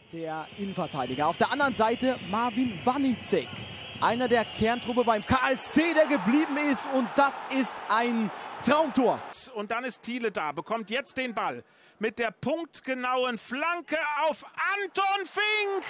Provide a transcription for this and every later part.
der Innenverteidiger. Auf der anderen Seite Marvin Wanicek, einer der Kerntruppe beim KSC, der geblieben ist, und das ist ein Traumtor. Und dann ist Thiele da, bekommt jetzt den Ball mit der punktgenauen Flanke auf Anton Fink.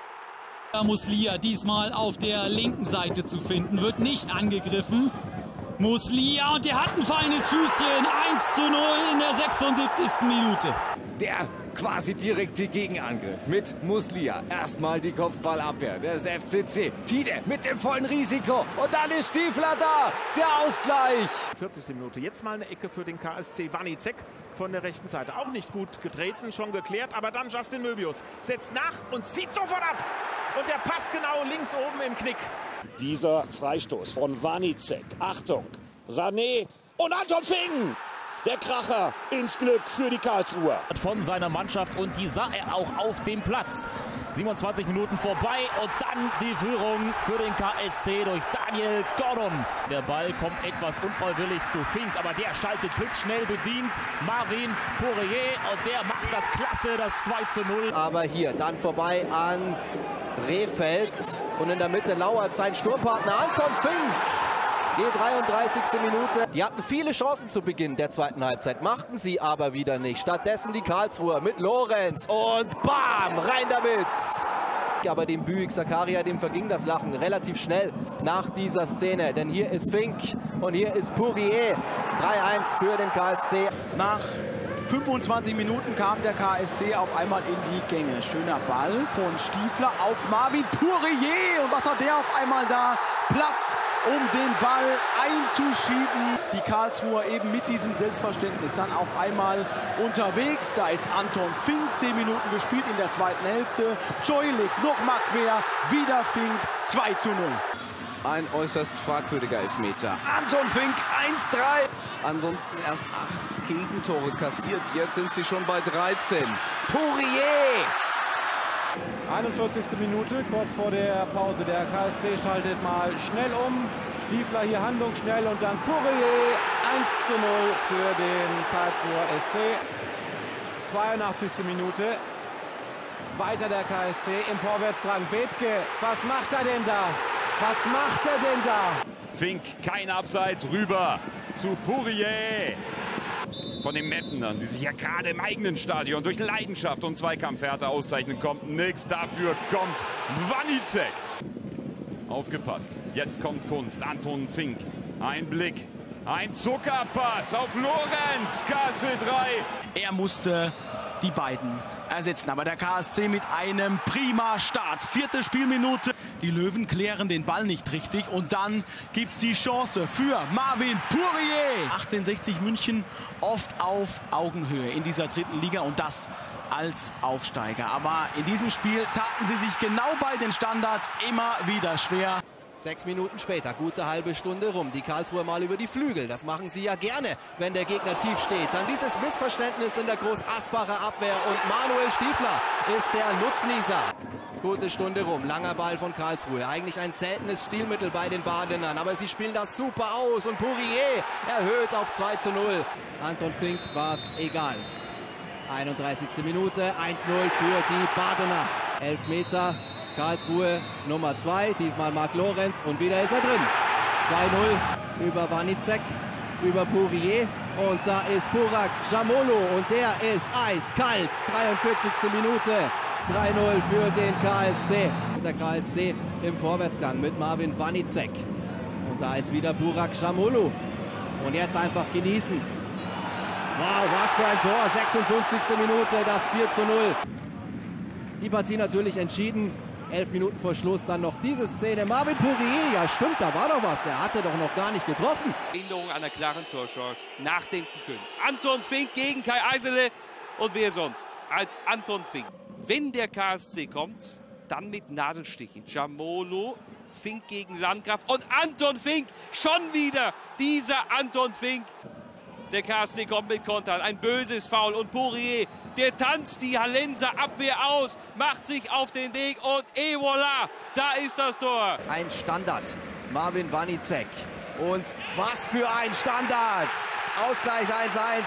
Muslia diesmal auf der linken Seite zu finden, wird nicht angegriffen. Muslia, und der hat ein feines Füßchen, 1:0 in der 76. Minute. Der quasi direkte Gegenangriff mit Muslia. Erstmal die Kopfballabwehr des FCC. Tide mit dem vollen Risiko. Und dann ist Stiefler da. Der Ausgleich. 40. Minute. Jetzt mal eine Ecke für den KSC. Wanicek von der rechten Seite. Auch nicht gut getreten, schon geklärt. Aber dann Justin Möbius setzt nach und zieht sofort ab. Und der passt genau links oben im Knick. Dieser Freistoß von Wanicek. Achtung. Sané und Anton Fink. Der Kracher ins Glück für die Karlsruher. Von seiner Mannschaft, und die sah er auch auf dem Platz. 27 Minuten vorbei und dann die Führung für den KSC durch Daniel Gordon. Der Ball kommt etwas unfreiwillig zu Fink, aber der schaltet blitzschnell bedient. Marvin Poirier, und der macht das klasse, das 2:0. Aber hier dann vorbei an Rehfels, und in der Mitte lauert sein Sturmpartner Anton Fink. Die 33. Minute. Die hatten viele Chancen zu Beginn der zweiten Halbzeit, machten sie aber wieder nicht. Stattdessen die Karlsruher mit Lorenz, und bam, rein damit. Aber dem Büyük Sakarya, dem verging das Lachen relativ schnell nach dieser Szene. Denn hier ist Fink und hier ist Poirier. 3:1 für den KSC. Nach 25 Minuten kam der KSC auf einmal in die Gänge. Schöner Ball von Stiefler auf Marvin Poirier. Und was hat der auf einmal da? Platz, um den Ball einzuschieben. Die Karlsruher eben mit diesem Selbstverständnis dann auf einmal unterwegs. Da ist Anton Fink, 10 Minuten gespielt in der zweiten Hälfte. Joy legt nochmal quer, wieder Fink, 2:0. Ein äußerst fragwürdiger Elfmeter. Anton Fink, 1:3. Ansonsten erst 8 Gegentore kassiert. Jetzt sind sie schon bei 13. Poirier! 41. Minute, kurz vor der Pause. Der KSC schaltet mal schnell um. Stiefler hier handlungsschnell, und dann Poirier. 1:0 für den Karlsruher SC. 82. Minute. Weiter der KSC im Vorwärtsdrang. Bethke, was macht er denn da? Was macht er denn da? Fink, kein Abseits, rüber zu Poirier. Von den Meppenern, die sich ja gerade im eigenen Stadion durch Leidenschaft und Zweikampfhärte auszeichnen, kommt nichts. Dafür kommt Wanicek. Aufgepasst, jetzt kommt Kunst. Anton Fink, ein Blick, ein Zuckerpass auf Lorenz. KSC 3. Er musste die beiden ersetzen, aber der KSC mit einem prima Start. 4. Spielminute. Die Löwen klären den Ball nicht richtig, und dann gibt es die Chance für Marvin Poirier. 1860 München oft auf Augenhöhe in dieser dritten Liga, und das als Aufsteiger. Aber in diesem Spiel taten sie sich genau bei den Standards immer wieder schwer. 6 Minuten später, gute halbe Stunde rum. Die Karlsruher mal über die Flügel. Das machen sie ja gerne, wenn der Gegner tief steht. Dann dieses Missverständnis in der Groß-Asbacher Abwehr, und Manuel Stiefler ist der Nutznießer. Gute Stunde rum, langer Ball von Karlsruhe. Eigentlich ein seltenes Stilmittel bei den Badenern, aber sie spielen das super aus, und Poirier erhöht auf 2:0. Anton Fink war es egal. 31. Minute, 1:0 für die Badener. Elfmeter. Karlsruhe Nummer 2, diesmal Marc Lorenz, und wieder ist er drin. 2:0 über Wanicek, über Poirier, und da ist Burak Jamolo, und der ist eiskalt. 43. Minute, 3:0 für den KSC. Der KSC im Vorwärtsgang mit Marvin Wanicek. Und da ist wieder Burak Jamolo. Und jetzt einfach genießen. Wow, was für ein Tor. 56. Minute, das 4:0. Die Partie natürlich entschieden. 11 Minuten vor Schluss dann noch diese Szene. Marvin Poirier, ja stimmt, da war doch was. Der hatte doch noch gar nicht getroffen. Erinnerung einer klaren Torchance. Nachdenken können. Anton Fink gegen Kai Eisele. Und wer sonst als Anton Fink? Wenn der KSC kommt, dann mit Nadelstichen. Jamolo, Fink gegen Landgraf, und Anton Fink schon wieder. Dieser Anton Fink. Der KSC kommt mit Kontern. Ein böses Foul, und Poirier, der tanzt die Hallenser Abwehr aus, macht sich auf den Weg, und et voilà, da ist das Tor. Ein Standard, Marvin Wanicek. Und was für ein Standard! Ausgleich 1:1.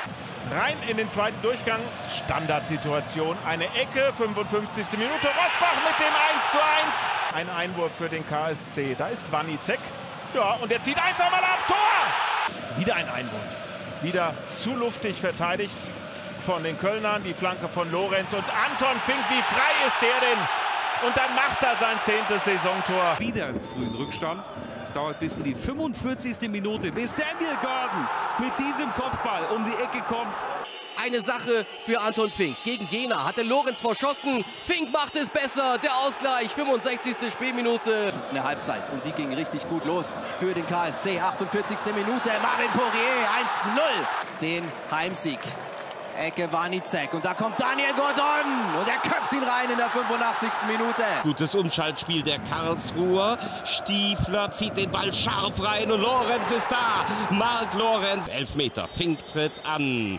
Rein in den zweiten Durchgang. Standardsituation. Eine Ecke. 55. Minute. Rosbach mit dem 1:1. Ein Einwurf für den KSC. Da ist Wanicek. Ja, und er zieht einfach mal ab. Tor! Wieder ein Einwurf. Wieder zu luftig verteidigt von den Kölnern. Die Flanke von Lorenz und Anton Fink. Wie frei ist der denn? Und dann macht er sein 10. Saisontor. Wieder im frühen Rückstand. Es dauert bis in die 45. Minute, bis Daniel Gordon mit diesem Kopfball um die Ecke kommt. Eine Sache für Anton Fink. Gegen Jena hatte Lorenz verschossen. Fink macht es besser. Der Ausgleich, 65. Spielminute. Eine Halbzeit und die ging richtig gut los für den KSC. 48. Minute, Marvin Poirier, 1:0. Den Heimsieg. Ecke Wanicek und da kommt Daniel Gordon und er köpft ihn rein in der 85. Minute. Gutes Umschaltspiel der Karlsruher. Stiefler zieht den Ball scharf rein und Lorenz ist da. Marc Lorenz, Elfmeter. Fink tritt an.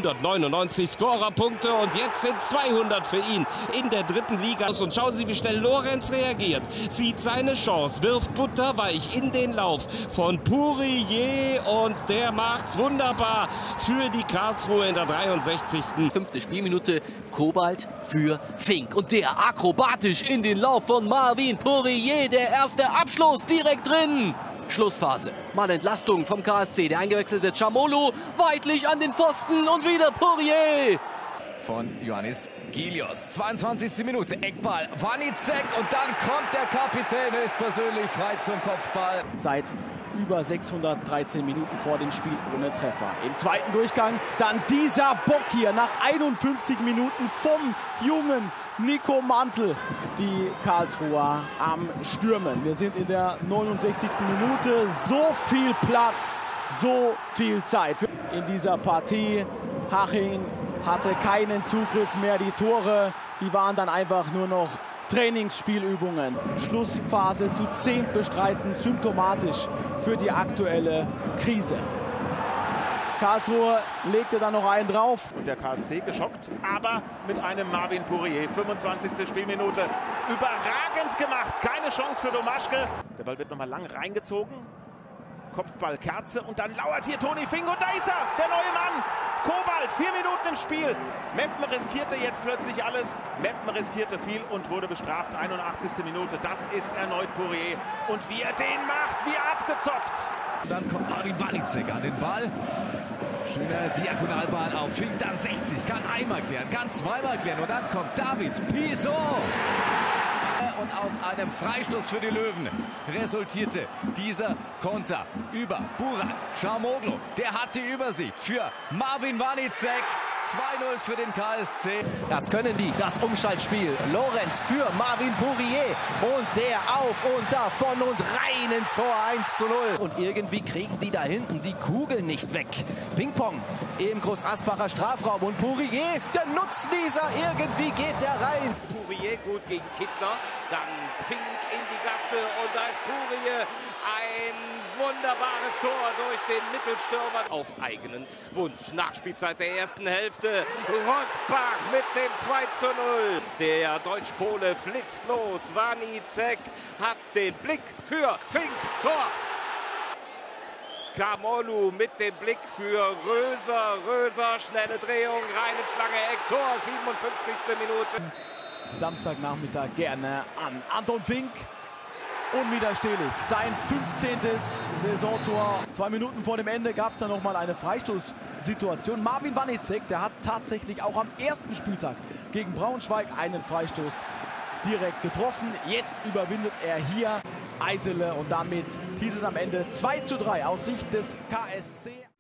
199 Scorerpunkte und jetzt sind 200 für ihn in der dritten Liga. Und schauen Sie, wie schnell Lorenz reagiert. Sieht seine Chance, wirft butterweich in den Lauf von Poirier und der macht's wunderbar für die Karlsruhe in der 63. 5. Spielminute, Kobalt für Fink. Und der akrobatisch in den Lauf von Marvin Poirier. Der erste Abschluss direkt drin. Schlussphase. Mal Entlastung vom KSC. Der eingewechselte Chamolo weitlich an den Pfosten und wieder Poirier. Von Ioannis Gilios. 22. Minute, Eckball, Wanicek und dann kommt der Kapitän höchstpersönlich frei zum Kopfball. Seit über 613 Minuten vor dem Spiel ohne Treffer. Im zweiten Durchgang dann dieser Bock hier nach 51 Minuten vom jungen Nico Mantel. Die Karlsruher am Stürmen. Wir sind in der 69. Minute. So viel Platz, so viel Zeit in dieser Partie. Haching hatte keinen Zugriff mehr. Die Tore, die waren dann einfach nur noch Trainingsspielübungen. Schlussphase zu 10 bestreiten, symptomatisch für die aktuelle Krise. Karlsruhe legte dann noch einen drauf. Und der KSC geschockt, aber mit einem Marvin Poirier. 25. Spielminute. Überragend gemacht. Keine Chance für Domaschke. Der Ball wird nochmal lang reingezogen. Kopfball Kerze und dann lauert hier Toni Fink und da ist er, der neue Mann. Kobalt, 4 Minuten im Spiel. Meppen riskierte jetzt plötzlich alles. Meppen riskierte viel und wurde bestraft. 81. Minute, das ist erneut Poirier. Und wie er den macht, wie abgezockt. Und dann kommt Marvin Wanicek an den Ball. Schöner Diagonalball auf Fink, dann 60. Kann einmal klären, kann zweimal klären. Und dann kommt David Piso. Und aus einem Freistoß für die Löwen resultierte dieser Konter über Burak Çalhanoğlu. Der hat die Übersicht für Marvin Wanicek. 2:0 für den KSC. Das können die, das Umschaltspiel. Lorenz für Marvin Poirier und der auf und davon und rein ins Tor, 1:0. Und irgendwie kriegen die da hinten die Kugel nicht weg. Ping-Pong im Großasbacher Strafraum und Poirier, der Nutznießer, irgendwie geht der rein. Poirier gut gegen Kittner, dann Fink in die Gasse und da ist Poirier. Ein wunderbares Tor durch den Mittelstürmer auf eigenen Wunsch. Nachspielzeit der ersten Hälfte. Rosbach mit dem 2:0. Der Deutsch-Pole flitzt los. Wanicek hat den Blick für Fink. Tor. Çalhanoğlu mit dem Blick für Röser. Röser, schnelle Drehung, rein ins lange Eck. Tor, 57. Minute. Samstagnachmittag gerne an Anton Fink. Unwiderstehlich. Sein 15. Saisontor. 2 Minuten vor dem Ende gab es dann nochmal eine Freistoßsituation. Marvin Wanicek, der hat tatsächlich auch am ersten Spieltag gegen Braunschweig einen Freistoß direkt getroffen. Jetzt überwindet er hier Eisele und damit hieß es am Ende 2:3 aus Sicht des KSC.